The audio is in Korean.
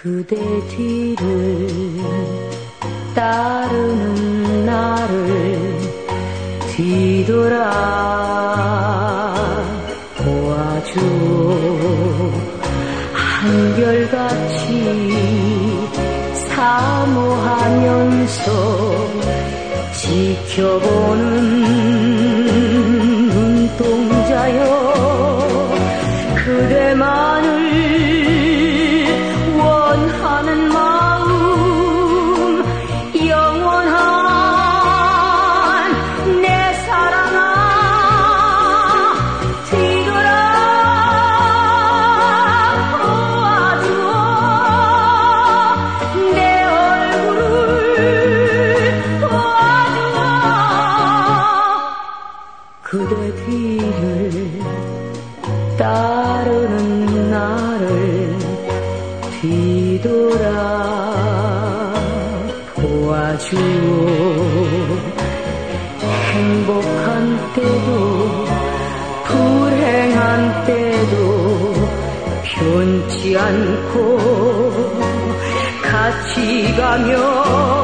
그대 뒤를 따르는 나를 뒤돌아 보아주오. 한결같이 사모하면서 지켜보는 눈동자여, 그대만을 원하는 마음, 영원한 내 사랑아, 뒤돌아 보아주오. 내 얼굴을 보아주오. 그대 뒤를 따르는 나를 뒤돌아 보아주오. 행복한 때도 불행한 때도 변치 않고 같이 가며